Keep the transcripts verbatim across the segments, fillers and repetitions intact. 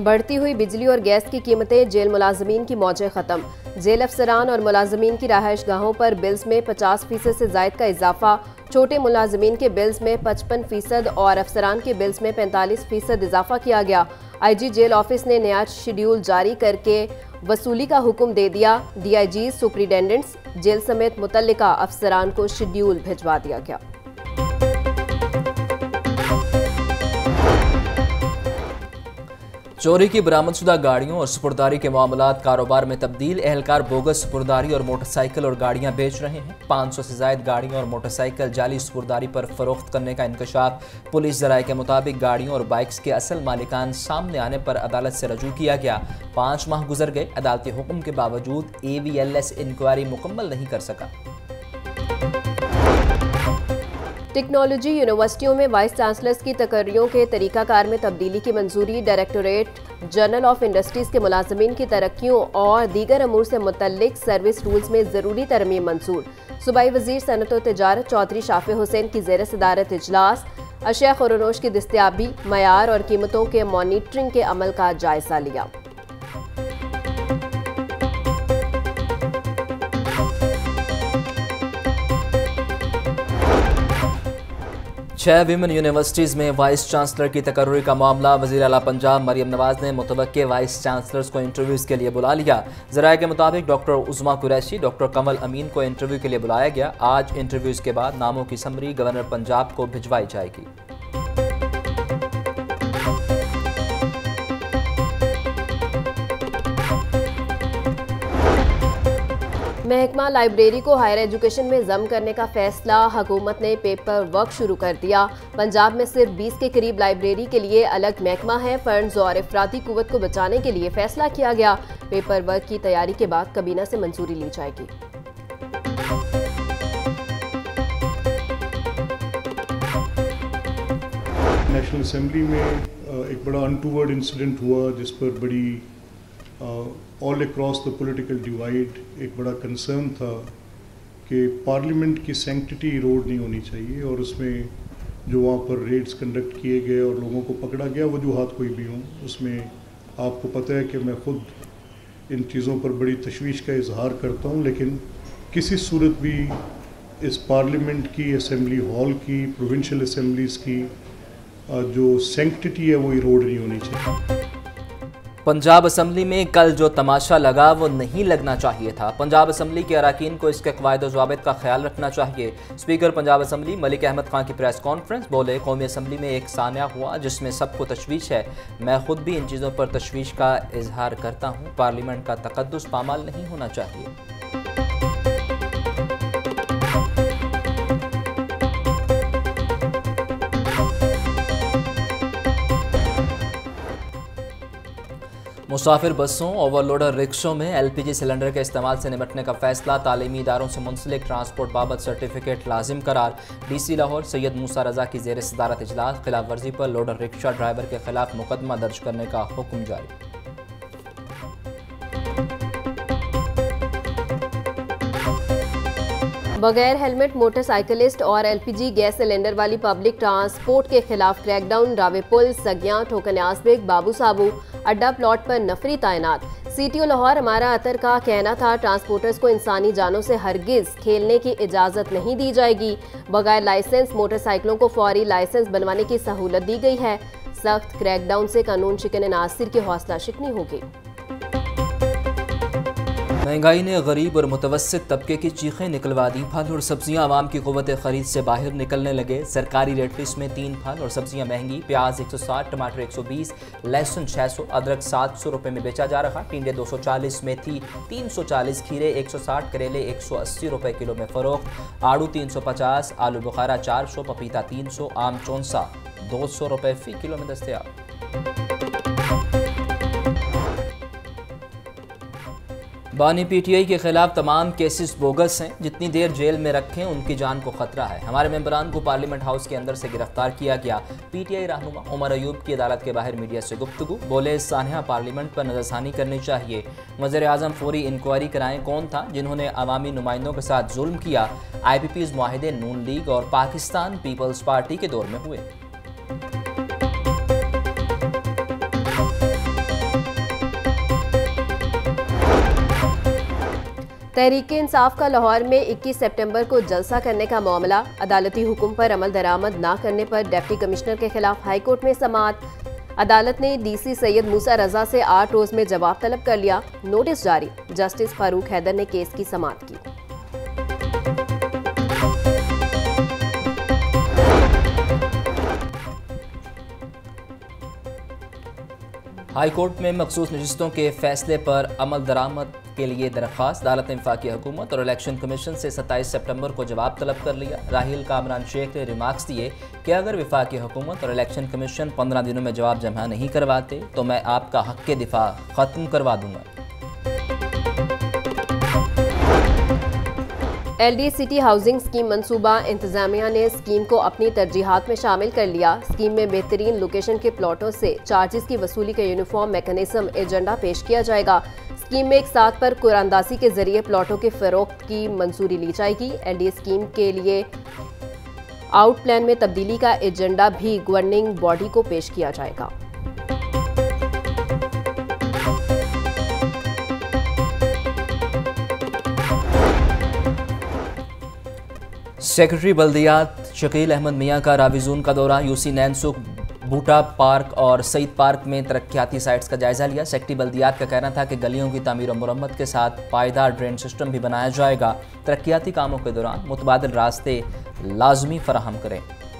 बढ़ती हुई बिजली और गैस की कीमतें, जेल मुलाजमीन की मौजें खत्म। जेल अफसरान और मुलाजमीन की रहायश गाहों पर बिल्स में पचास फीसद से जायद का इजाफा। छोटे मुलाजमीन के बिल्स में पचपन फीसद और अफसरान के बिल्स में पैंतालीस फीसद इजाफा किया गया। आई जी जेल ऑफिस ने नया शेड्यूल जारी करके वसूली का हुक्म दे दिया। D I G, superintendents, jail समेत मुतल्लिका अफसरान को शेड्यूल भिजवा दिया गया। चोरी की बरामदशुदा गाड़ियों और सुपुर्दारी के मामलात कारोबार में तब्दील। एहलकार बोगस सुपुर्दारी और मोटरसाइकिल और गाड़ियां बेच रहे हैं। पाँच सौ से जायद गाड़ियों और मोटरसाइकिल जाली सुपुर्दारी पर फरोख्त करने का इंकशाफ। पुलिस जराये के मुताबिक गाड़ियों और बाइक्स के असल मालिकान सामने आने पर अदालत से रजू किया गया। पाँच माह गुजर गए, अदालती हुक्म के बावजूद A V L S inquiry मुकम्मल नहीं कर सका। टेक्नोलॉजी यूनिवर्सिटियों में वाइस चांसलर्स की तकर्रियों के तरीकाकार में तब्दीली की मंजूरी। डायरेक्टोरेट जनरल ऑफ इंडस्ट्रीज के मुलाजमीन की तरक्कियों और दीगर अमूर से मुतल्लिक सर्विस रूल्स में ज़रूरी तरमीम मंजूर। सूबाई वजीर सनत और तिजारत चौधरी शाफे हुसैन की ज़ेर सदारत इजलास। अशिया खुरनोश की दस्तयाबी, मयार और कीमतों के मॉनिटरिंग के अमल का जायजा लिया। छह विमेन यूनिवर्सिटीज़ में वाइस चांसलर की तकर्री का मामला। वज़ीर आला पंजाब मरियम नवाज ने मुतवक्के वाइस चांसलर्स को इंटरव्यूज़ के लिए बुला लिया। ज़राए के मुताबिक डॉक्टर उज़मा कुरैशी, डॉक्टर कमल अमीन को इंटरव्यू के लिए बुलाया गया। आज इंटरव्यूज़ के बाद नामों की समरी गवर्नर पंजाब को भिजवाई जाएगी। महकमा लाइब्रेरी को हायर एजुकेशन में जम करने का फैसला। हुकूमत ने पेपर वर्क शुरू कर दिया। पंजाब में सिर्फ बीस के करीब लाइब्रेरी के लिए अलग महकमा है। फंड्स और अफराती कुव्वत को बचाने के लिए फैसला किया गया। पेपर वर्क की तैयारी के बाद कबीना से मंजूरी ली जाएगी। नेशनल असेंबली में एक बड़ा अनटूवर्ड इंसिडेंट हुआ जिस पर बड़ी all across the political divide एक बड़ा कंसर्न था कि पार्लियामेंट की सैंक्टिटी इरोड नहीं होनी चाहिए, और उसमें जो वहाँ पर रेड्स कंडक्ट किए गए और लोगों को पकड़ा गया, वजूहात कोई भी हों, उसमें आपको पता है कि मैं ख़ुद इन चीज़ों पर बड़ी तशवीश का इजहार करता हूँ, लेकिन किसी सूरत भी इस पार्लियामेंट की, असेंबली हॉल की, प्रोविंशियल असेंबलीज़ की जो सैंक्टिटी है वो इरोड नहीं होनी चाहिए। पंजाब असम्बली में कल जो तमाशा लगा वो नहीं लगना चाहिए था। पंजाब असम्बली के अरकान को इसके क़वायद ज़वाबित का ख्याल रखना चाहिए। स्पीकर पंजाब असम्बली मलिक अहमद खान की प्रेस कॉन्फ्रेंस बोले, कौमी असम्बली में एक सान्या हुआ जिसमें सबको तशवीश है। मैं खुद भी इन चीज़ों पर तशवीश का इजहार करता हूँ। पार्लियामेंट का तकद्दुस पामाल नहीं होना चाहिए। मुसाफिर बसों, ओवरलोडर रिक्शों में एल पी जी सिलेंडर के इस्तेमाल से निपटने का फैसला। तालीमी इदारों से मुंसलिक ट्रांसपोर्ट बाबत सर्टिफिकेट लाजिम करार। डी सी लाहौर सैयद मूसा रजा की जेर सदारत इजलास। खिलाफ वर्जी पर लोडर रिक्शा ड्राइवर के खिलाफ मुकदमा दर्ज करने का हुक्म जारी। बगैर हेलमेट मोटरसाइकिलिस्ट और L P G gas cylinder वाली पब्लिक ट्रांसपोर्ट के खिलाफ क्रैकडाउन। रावेपुल, सगियां, ठोकन्यासबेग, बाबू साबू अड्डा प्लॉट पर नफरी तैनात। सी टी ओ लाहौर हमारा अतर का कहना था, ट्रांसपोर्टर्स को इंसानी जानों से हरगिज खेलने की इजाज़त नहीं दी जाएगी। बगैर लाइसेंस मोटरसाइकिलों को फौरी लाइसेंस बनवाने की सहूलत दी गई है। सख्त क्रैकडाउन से कानून शिकन नासिर की हौसला शिकनी होगी। महंगाई ने गरीब और मुतवस्सित तबके की चीखें निकलवा दी। फल और सब्जियां आवाम की क़ुव्वत ख़रीद से बाहर निकलने लगे। सरकारी रेट लिस्ट में तीन फल और सब्जियां महंगी। प्याज एक सौ साठ, टमाटर एक सौ बीस, लहसुन छः सौ, अदरक सात सौ रुपये में बेचा जा रहा। टिंडे दो सौ चालीस, मेथी तीन सौ चालीस, खीरे एक सौ साठ, करेले एक सौ अस्सी रुपये किलो में फ़रोख्त। आड़ू तीन सौ पचास, आलू बुखारा चार सौ, पपीता तीन सौ, आम चौंसा दो सौ रुपये फ़ी किलो में दस्तयाब। बानी पी टी आई के खिलाफ तमाम केसेस बोगस हैं। जितनी देर जेल में रखें उनकी जान को खतरा है। हमारे मेंबरान को पार्लियामेंट हाउस के अंदर से गिरफ्तार किया गया। पी टी आई रहनुमा उमर अयूब की अदालत के बाहर मीडिया से गुफ्तगू। बोले, सानिया पार्लियामेंट पर नजरसानी करनी चाहिए। वज़ीर आज़म फौरी इंक्वायरी कराएं, कौन था जिन्होंने अवामी नुमाइंदों के साथ जुल्म किया। आई पी पीज़ मुआहिदे नून लीग और पाकिस्तान पीपल्स पार्टी के दौर में हुए। तहरीक इंसाफ का लाहौर में इक्कीस सितंबर को जलसा करने का मामला, अदालती हुक्म पर अमल दरामद न करने पर डिप्टी कमिश्नर के खिलाफ हाईकोर्ट में समाअत। अदालत ने डीसी सैयद मूसा रजा से आठ रोज में जवाब तलब कर लिया, नोटिस जारी। जस्टिस फारूक हैदर ने केस की समाअत की। हाई कोर्ट में मखसूस नशिस्तों के फैसले पर अमल दरामद के लिए दरख्वास्त। अदालत ने वफाकी हुकूमत और इलेक्शन कमीशन से सत्ताईस सितंबर को जवाब तलब कर लिया। राहिल कामरान शेख ने रिमार्क्स दिए कि अगर वफाकी हुकूमत और इलेक्शन कमीशन पंद्रह दिनों में जवाब जमा नहीं करवाते तो मैं आपका हक के दिफा ख़त्म करवा दूंगा। एलडी सिटी हाउसिंग स्कीम मंसूबा, इंतजामिया ने स्कीम को अपनी तरजीहात में शामिल कर लिया। स्कीम में बेहतरीन लोकेशन के प्लॉटों से चार्जेस की वसूली का यूनिफॉर्म मैकेनिज्म एजेंडा पेश किया जाएगा। स्कीम में एक साथ पर कुरानदासी के जरिए प्लॉटों के फरोख्त की मंजूरी ली जाएगी। एलडी स्कीम के लिए आउट प्लान में तब्दीली का एजेंडा भी गवर्निंग बॉडी को पेश किया जाएगा। सेक्रेटरी बल्दियात शकील अहमद मियां का रावीजून का दौरा। यूसी नैनसुख, बूटा पार्क और सईद पार्क में तरक्याती साइट्स का जायजा लिया। सेक्रेटरी बल्दियात का कहना था कि गलियों की तामीर और मुरम्मत के साथ पायदार ड्रेन सिस्टम भी बनाया जाएगा। तरक्याती कामों के दौरान मुतबादिल रास्ते लाजमी फराहम करें।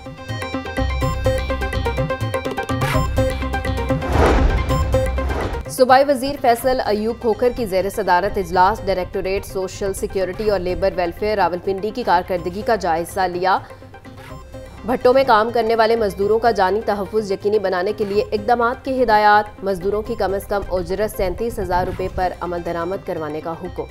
सूबाई वजीर फैसल अयूब खोखर की ज़ेर सदारत इजलास डायरेक्टोरेट सोशल सिक्योरिटी और लेबर वेलफेयर रावलपिंडी की कारकर्दगी का जायजा लिया। भट्टों में काम करने वाले मजदूरों का जानी तहफ़्फ़ुज़ यकीनी बनाने के लिए इक़दाम की हिदायत। मजदूरों की कम अज़ कम उजरत सैंतीस हज़ार रुपये पर अमल दरामद करवाने का हुक्म।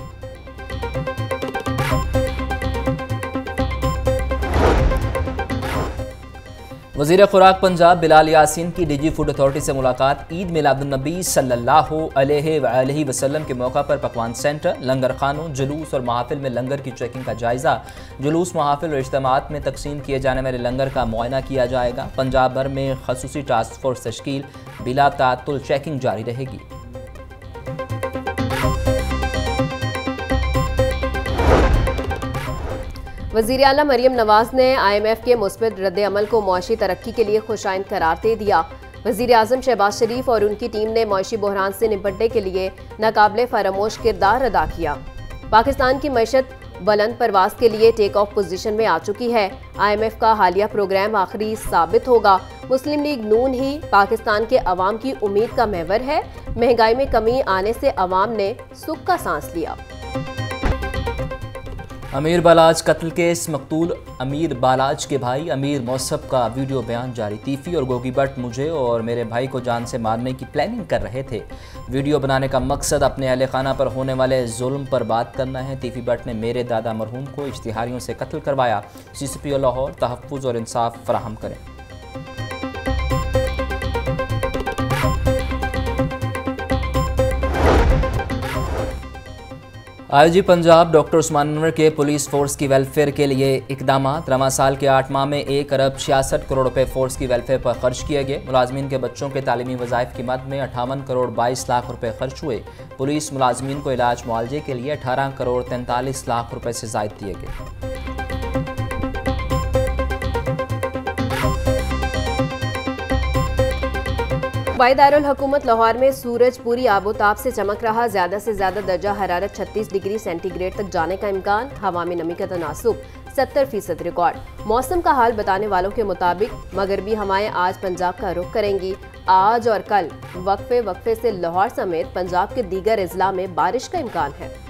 वज़ीर खुराक पंजाब बिलाल यासीन की डीजी फूड अथॉरिटी से मुलाकात। ईद मिलादुन्नबी सल्लल्लाहु अलैहि वसल्लम के मौका पर पकवान सेंटर, लंगर खानों, जुलूस और महाफिल में लंगर की चेकिंग का जायजा। जुलूस, महाफिल और इज्तिमात में तकसीम किए जाने वाले लंगर का मुआयना किया जाएगा। पंजाब भर में खसूसी टास्क फोर्स तश्कील, बिला ताअत्तुल चेकिंग जारी रहेगी। वज़ीर आला मरियम नवाज ने आई एम एफ के मुस्बत रद्द-ए-अमल को मुआशी तरक्की के लिए खुशाइन करार दे दिया। वज़ीर आज़म शहबाज शरीफ और उनकी टीम ने मुआशी बहरान से निपटने के लिए नाकाबिले फरामोश किरदार अदा किया। पाकिस्तान की मईशत बुलंद परवास के लिए टेक ऑफ पोजीशन में आ चुकी है। आई एम एफ का हालिया प्रोग्राम आखिरी साबित होगा। मुस्लिम लीग नून ही पाकिस्तान के अवाम की उम्मीद का महवर है। महंगाई में कमी आने से अवाम ने सुख का सांस लिया। अमीर बालाज कत्ल केस, मकतूल अमीर बालाज के भाई अमीर मौसफ का वीडियो बयान जारी। तीफी और गोगी भट्ट मुझे और मेरे भाई को जान से मारने की प्लानिंग कर रहे थे। वीडियो बनाने का मकसद अपने अहले खाना पर होने वाले जुल्म पर बात करना है। तीफी भट्ट ने मेरे दादा मरहूम को इश्तिहारियों से कत्ल करवाया। सी सी पी ओ लाहौर तहफ़्फ़ुज़ और इंसाफ फराहम करें। I G Punjab doctor Usman Anwar के पुलिस फोर्स की वेलफेयर के लिए इकदाम। रवां साल के आठ माह में एक अरब छियासठ करोड़ रुपए फोर्स की वेलफेयर पर खर्च किए गए। मुलाजमीन के बच्चों के तालीमी वज़ाइफ की मद में अट्ठावन करोड़ बाईस लाख रुपए खर्च हुए। पुलिस मुलाजमीन को इलाज मुआवजे के लिए अठारह करोड़ तैंतालीस लाख रुपए से ज़ायद दिए गए। सूबाई दारुल हुकूमत लाहौर में सूरज पूरी आबोताब से चमक रहा। ज्यादा से ज्यादा दर्जा हरारत छत्तीस डिग्री सेंटीग्रेड तक जाने का इम्कान। हवा में नमी का तनासुब सत्तर फीसद रिकॉर्ड। मौसम का हाल बताने वालों के मुताबिक मगरबी हवाएं आज पंजाब का रुख करेंगी। आज और कल वक्फे वक्फे से लाहौर समेत पंजाब के दीगर अजला में बारिश का इम्कान है।